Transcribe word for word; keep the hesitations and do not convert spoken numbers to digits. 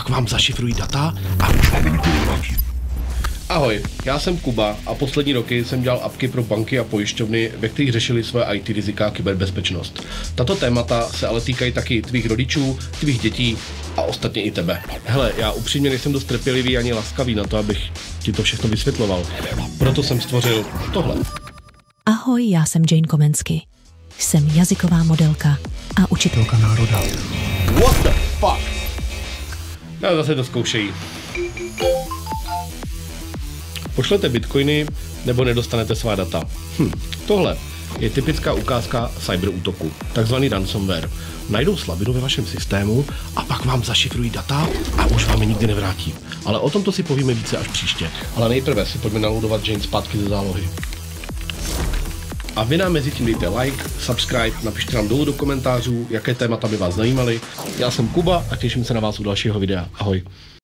pak vám zašifrují data a už vám nikdy nevrátí. Ahoj, já jsem Kuba a poslední roky jsem dělal apky pro banky a pojišťovny, ve kterých řešili své í té rizika a kyberbezpečnost. Tato témata se ale týkají taky tvých rodičů, tvých dětí a ostatně i tebe. Hele, já upřímně nejsem dost trpělivý ani laskavý na to, abych ti to všechno vysvětloval. Proto jsem stvořil tohle. Ahoj, já jsem Jane Komensky. Jsem jazyková modelka a učitelka národa. What the fuck? No, zase to zkoušejí. Pošlete bitcoiny, nebo nedostanete svá data. Hm, tohle je typická ukázka cyberútoku, takzvaný ransomware. Najdou slabinu ve vašem systému a pak vám zašifrují data a už vám je nikdy nevrátí. Ale o tomto si povíme více až příště. Ale nejprve si pojďme naloadovat Jane zpátky ze zálohy. A vy nám mezi tím dejte like, subscribe, napište nám dolů do komentářů, jaké témata by vás zajímaly. Já jsem Kuba a těším se na vás u dalšího videa. Ahoj.